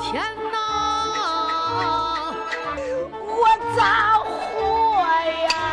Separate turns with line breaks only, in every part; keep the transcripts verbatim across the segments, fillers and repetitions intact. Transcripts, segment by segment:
钱呐，
我咋活呀？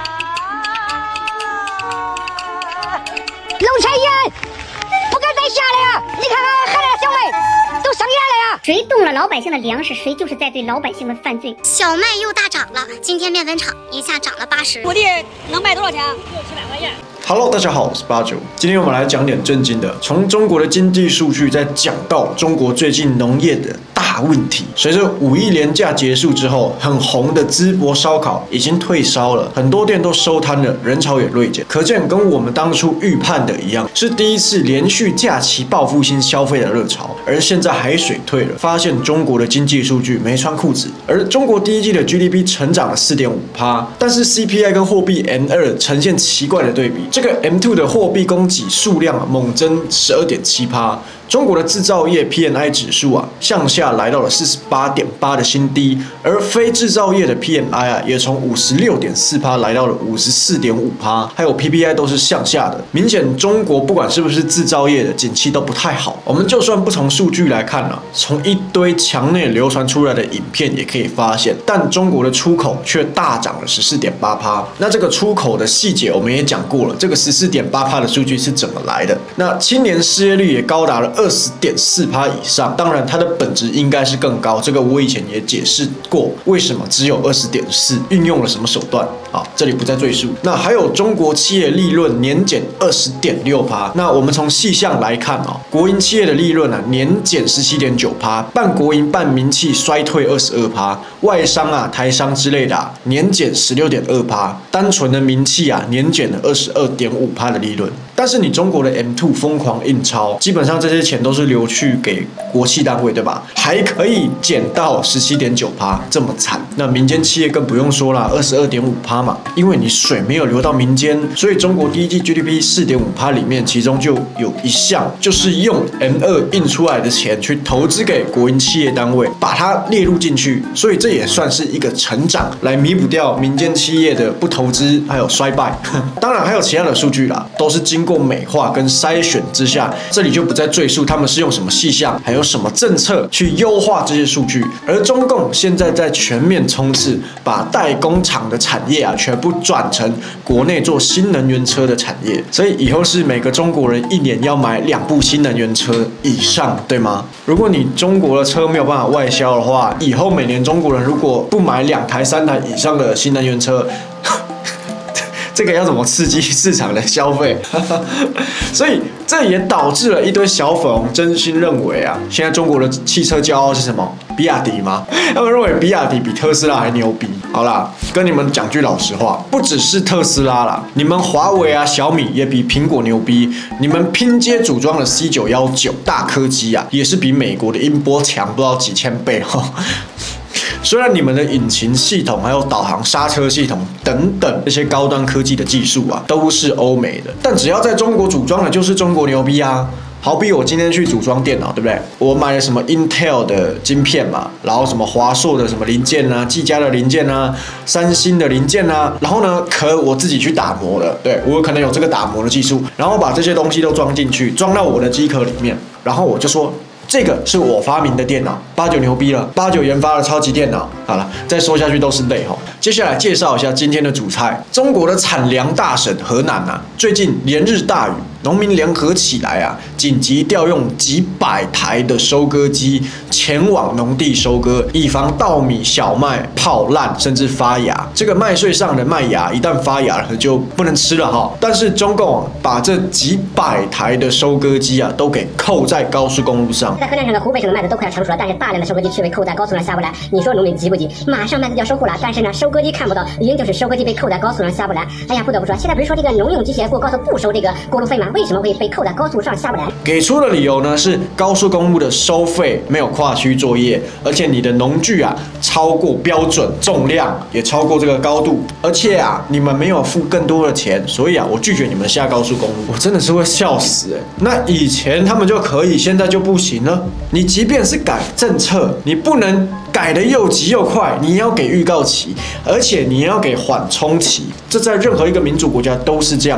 龙泉烟不敢再下来了！你看看河南的小麦都生烟了呀！
谁动了老百姓的粮食，谁就是在对老百姓们犯罪。
小麦又大涨了，今天面粉厂一下涨了八十，
土地能卖多少钱？六七百块钱。
Hello， 大家好，我是八九。今天我们来讲点正经的，从中国的经济数据再讲到中国最近农业的大问题。随着五一连假结束之后，很红的淄博烧烤已经退烧了，很多店都收摊了，人潮也锐减。可见跟我们当初预判的一样，是第一次连续假期报复性消费的热潮。而现在海水退了，发现中国的经济数据没穿裤子。而中国第一季的 G D P 成长了 百分之四点五， 但是 C P I 跟货币 M 二 呈现奇怪的对比。这个 M 二 的货币供给数量猛增 百分之十二点七， 中国的制造业 P M I 指数啊向下来到了 四十八点八 的新低，而非制造业的 P M I 啊也从 五十六点四 来到了 五十四点五， 还有 P P I 都是向下的。明显中国不管是不是制造业的景气都不太好。我们就算不从数据来看啊，从一堆墙内流传出来的影片也可以发现，但中国的出口却大涨了 十四点八。那这个出口的细节我们也讲过了，这个 十四点八 的数据是怎么来的？那青年失业率也高达了 二十点四 以上，当然它的本质应该是更高，这个我以前也解释过，为什么只有 二十点四， 运用了什么手段啊？这里不再赘述。那还有中国企业利润年减 二十点六， 那我们从细项来看啊，国营企业的利润啊年减 十七点九， 半国营半民企衰退 二十二， 外商啊台商之类的啊年减 十六点二， 单纯的民企啊年减了 二十二点五 的利润。但是你中国的 M 二 疯狂印钞，基本上这些钱都是流去给国企单位，对吧？还可以减到 十七点九， 这么惨。那民间企业更不用说啦， 二十二点五 嘛，因为你水没有流到民间，所以中国第一季 G D P 四点五 里面，其中就有一项就是用 M 二 印出来的钱去投资给国营企业单位，把它列入进去，所以这也算是一个成长，来弥补掉民间企业的不投资还有衰败。当然还有其他的数据啦，都是经过美化跟筛选之下，这里就不再赘述他们是用什么细项，还有什么政策去优化这些数据。而中共现在在全面冲刺，把代工厂的产业啊全部转成国内做新能源车的产业，所以以后是每个中国人一年要买两部新能源车以上，对吗？如果你中国的车没有办法外销的话，以后每年中国人如果不买两台三台以上的新能源车，这个要怎么刺激市场的消费？所以这也导致了一堆小粉红真心认为啊，现在中国的汽车骄傲是什么？比亚迪吗？他们认为比亚迪比特斯拉还牛逼。好啦，跟你们讲句老实话，不只是特斯拉啦，你们华为啊、小米也比苹果牛逼。你们拼接组装的 C 九一九 大客机啊，也是比美国的音波强不知道几千倍哈。虽然你们的引擎系统、还有导航、刹车系统等等这些高端科技的技术啊，都是欧美的，但只要在中国组装的，就是中国牛逼啊！好比我今天去组装电脑，对不对？我买了什么 Intel 的晶片嘛，然后什么华硕的什么零件啊，技嘉的零件啊，三星的零件啊，然后呢，可我自己去打磨的，对我可能有这个打磨的技术，然后把这些东西都装进去，装到我的机壳里面，然后我就说，这个是我发明的电脑，八九牛逼了，八九研发了超级电脑。好了，再说下去都是泪哈。接下来介绍一下今天的主菜，中国的产粮大省河南啊，最近连日大雨。农民联合起来啊，紧急调用几百台的收割机前往农地收割，以防稻米、小麦泡烂甚至发芽。这个麦穗上的麦芽一旦发芽了，就不能吃了哈。但是中共啊，把这几百台的收割机啊，都给扣在高速公路上。
在河南省和湖北省的麦子都快要成熟了，但是大量的收割机却被扣在高速上下不来。你说农民急不急？马上麦子就要收获了，但是呢，收割机看不到，原因就是收割机被扣在高速上下不来。哎呀，不得不说，现在不是说这个农用机械过高速不收这个过路费吗？为什么会被扣在高速上下不来？
给出的理由呢是高速公路的收费没有跨区作业，而且你的农具啊超过标准重量，也超过这个高度，而且啊你们没有付更多的钱，所以啊我拒绝你们下高速公路。我真的是会笑死哎、欸！那以前他们就可以，现在就不行了。你即便是改政策，你不能改得又急又快，你要给预告期，而且你要给缓冲期，这在任何一个民主国家都是这样的。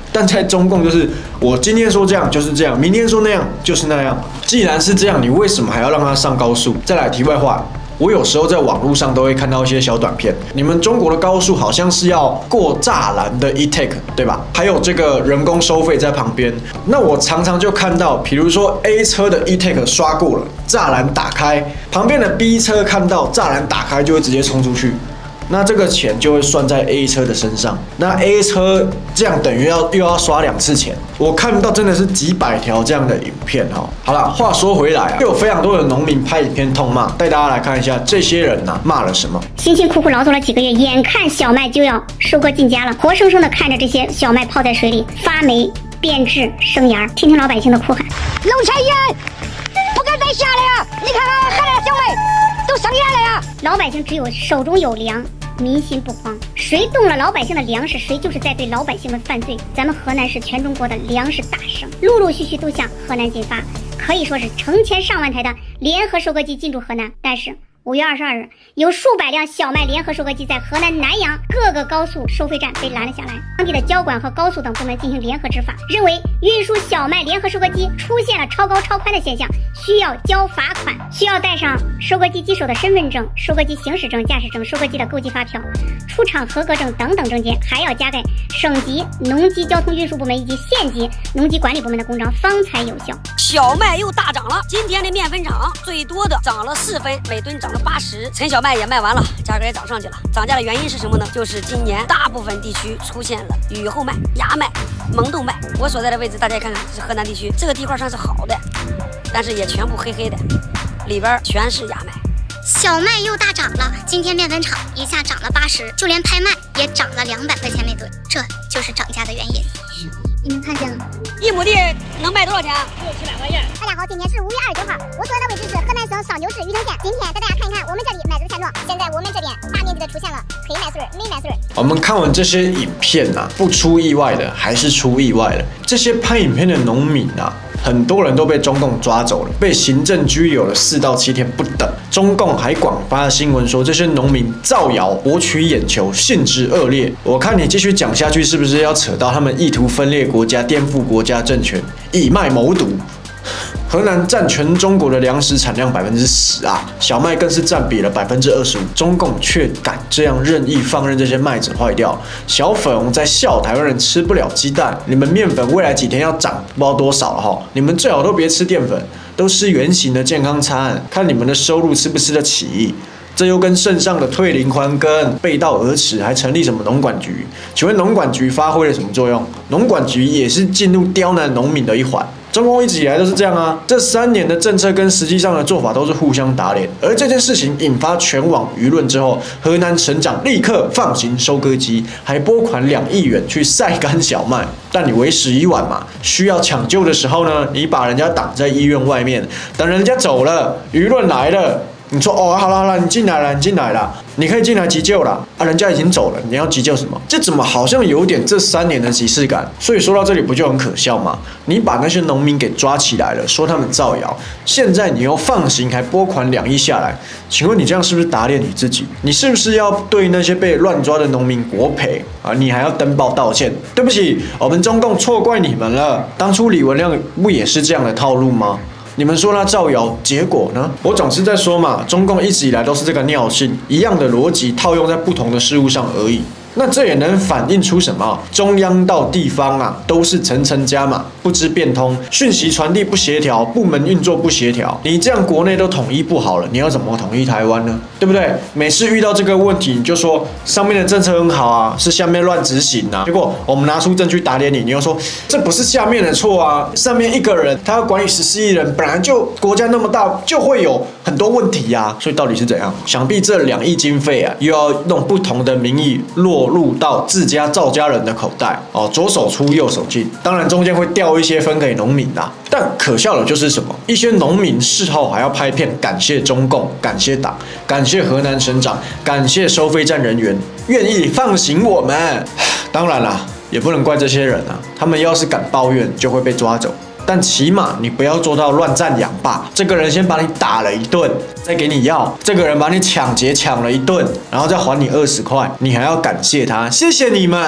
但在中共就是我今天说这样就是这样，明天说那样就是那样。既然是这样，你为什么还要让它上高速？再来题外话。我有时候在网络上都会看到一些小短片，你们中国的高速好像是要过栅栏的 e-take， 对吧？还有这个人工收费在旁边。那我常常就看到，比如说 A 车的 e-take 刷过了，栅栏打开，旁边的 B 车看到栅栏打开就会直接冲出去。那这个钱就会算在 A 车的身上，那 A 车这样等于要又要刷两次钱。我看到真的是几百条这样的影片哈。好了，话说回来啊，就有非常多的农民拍影片痛骂，带大家来看一下这些人呐、啊、骂了什么。
辛辛苦苦劳作了几个月，眼看小麦就要收割进家了，活生生的看着这些小麦泡在水里发霉变质生芽，听听老百姓的哭喊：
农产员不敢再下来了！你看看河南的小麦都生芽了呀！
老百姓只有手中有粮。民心不慌，谁动了老百姓的粮食，谁就是在对老百姓们犯罪。咱们河南是全中国的粮食大省，陆陆续续都向河南进发，可以说是成千上万台的联合收割机进驻河南。但是五月二十二日，有数百辆小麦联合收割机在河南南阳各个高速收费站被拦了下来，当地的交管和高速等部门进行联合执法，认为运输小麦联合收割机出现了超高超宽的现象，需要交罚款，需要带上收割机机手的身份证、收割机行驶证、驾驶证、收割机的购机发票、出厂合格证等等证件，还要加盖省级农机交通运输部门以及县级农机管理部门的公章，方才有效。
小麦又大涨了，今天的面粉厂最多的涨了四分，每吨涨了八十，陈小麦也卖完了，价格也涨上去了。涨价的原因是什么呢？就是今年大部分地区出现了雨后麦、芽麦、萌豆麦。我所在的位置，大家看看，这是河南地区，这个地块算是好的，但是也全部黑黑的，里边全是芽麦。
小麦又大涨了，今天面粉厂一下涨了八十，就连拍卖也涨了两百块钱每吨，这就是涨价的原因。你们看见了吗？
一亩地能卖多少钱？六七百块钱。
大家好，今天是五月二十九号，我所在的位置是河南省商丘市禹城县。今天带大家看一看我们这里麦子的现状。现在我们这边大面积的出现了黑麦穗、霉麦穗。
我们看完这些影片啊，不出意外的还是出意外了。这些拍影片的农民啊，很多人都被中共抓走了，被行政拘留了四到七天不等。中共还广发新闻说这些农民造谣博取眼球，性质恶劣。我看你继续讲下去，是不是要扯到他们意图分裂国家、颠覆国家政权、以麦谋独？河南占全中国的粮食产量百分之十啊，小麦更是占比了百分之二十五。中共却敢这样任意放任这些麦子坏掉，小粉红在笑台湾人吃不了鸡蛋。你们面粉未来几天要涨不知道多少了哈，你们最好都别吃淀粉，都吃原型的健康餐，看你们的收入吃不吃得起。这又跟肾上的退林还耕背道而驰，还成立什么农管局？请问农管局发挥了什么作用？农管局也是进入刁难农民的一环。中共一直以来都是这样啊，这三年的政策跟实际上的做法都是互相打脸。而这件事情引发全网舆论之后，河南省长立刻放行收割机，还拨款两亿元去晒干小麦。但你为时已晚嘛，需要抢救的时候呢，你把人家挡在医院外面，等人家走了，舆论来了。你说哦，好了好了，你进来了，你进来了，你可以进来急救了啊！人家已经走了，你要急救什么？这怎么好像有点这三年的即视感？所以说到这里不就很可笑吗？你把那些农民给抓起来了，说他们造谣，现在你又放行，还拨款两亿下来，请问你这样是不是打脸你自己？你是不是要对那些被乱抓的农民国赔啊？你还要登报道歉？对不起，我们中共错怪你们了。当初李文亮不也是这样的套路吗？你们说他造谣，结果呢？我总是在说嘛，中共一直以来都是这个尿性，一样的逻辑套用在不同的事物上而已。那这也能反映出什么？中央到地方啊，都是层层加码，不知变通，讯息传递不协调，部门运作不协调。你这样国内都统一不好了，你要怎么统一台湾呢？对不对？每次遇到这个问题，你就说上面的政策很好啊，是下面乱执行啊。结果我们拿出证据打脸你，你又说这不是下面的错啊，上面一个人他要管理十四亿人，本来就国家那么大，就会有很多问题呀、啊。所以到底是怎样？想必这两亿经费啊，又要用不同的名义落入到自家赵家人的口袋哦，左手出右手进，当然中间会掉一些分给农民啦。但可笑的就是什么？一些农民事后还要拍片感谢中共、感谢党、感谢河南省长、感谢收费站人员愿意放行我们。当然啦，也不能怪这些人啊，他们要是敢抱怨，就会被抓走。但起码你不要做到乱赞扬吧。这个人先把你打了一顿，再给你药；这个人把你抢劫抢了一顿，然后再还你二十块，你还要感谢他，谢谢你们。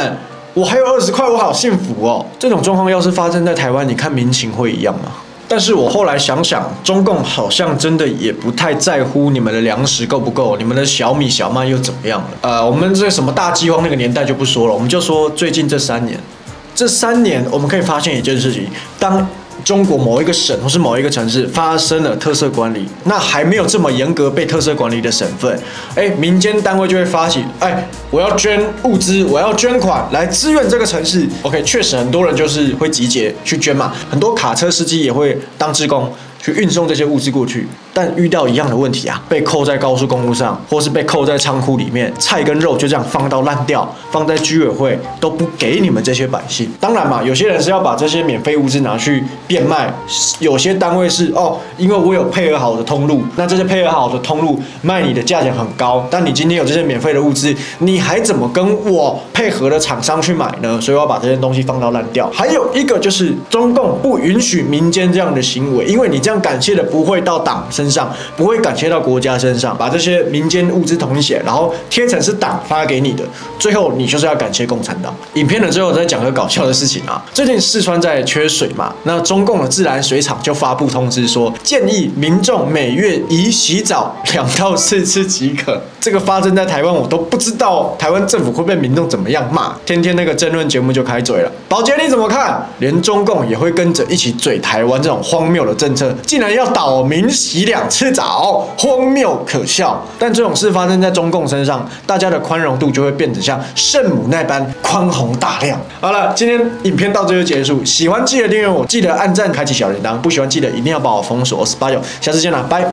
我还有二十块，我好幸福哦。这种状况要是发生在台湾，你看民情会一样吗？但是我后来想想，中共好像真的也不太在乎你们的粮食够不够，你们的小米小麦又怎么样了？呃，我们这什么大饥荒那个年代就不说了，我们就说最近这三年，这三年我们可以发现一件事情，当中国某一个省或是某一个城市发生了特色管理，那还没有这么严格被特色管理的省份，哎，民间单位就会发起，哎，我要捐物资，我要捐款来支援这个城市。OK， 确实很多人就是会集结去捐嘛，很多卡车司机也会当志工去运送这些物资过去，但遇到一样的问题啊，被扣在高速公路上，或是被扣在仓库里面，菜跟肉就这样放到烂掉，放在居委会都不给你们这些百姓。当然嘛，有些人是要把这些免费物资拿去变卖，有些单位是哦，因为我有配合好的通路，那这些配合好的通路卖你的价钱很高，但你今天有这些免费的物资，你还怎么跟我配合的厂商去买呢？所以我要把这些东西放到烂掉。还有一个就是中共不允许民间这样的行为，因为你这样感谢的不会到党身上，不会感谢到国家身上，把这些民间物资统一起来，然后贴成是党发给你的，最后你就是要感谢共产党。影片的最后再讲个搞笑的事情啊，最近四川在缺水嘛，那中共的自来水厂就发布通知说，建议民众每月宜洗澡两到四次即可。这个发生在台湾，我都不知道台湾政府会被民众怎么样骂，天天那个争论节目就开嘴了。宝杰你怎么看？连中共也会跟着一起嘴台湾这种荒谬的政策，竟然要岛民洗两次澡，荒谬可笑。但这种事发生在中共身上，大家的宽容度就会变得像圣母那般宽宏大量。好了，今天影片到这就结束，喜欢记得订阅我，记得按赞开启小铃铛，不喜欢记得一定要把我封锁。我是八九，下次见啦，拜。